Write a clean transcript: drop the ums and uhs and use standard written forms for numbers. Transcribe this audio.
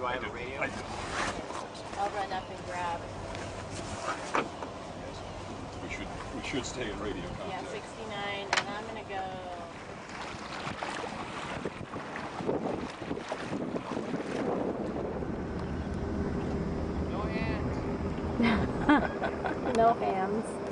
Do I have a radio? I do. I'll run up and grab. We should stay in radio Yeah, contact. 69, and I'm gonna go. No hands. No hands.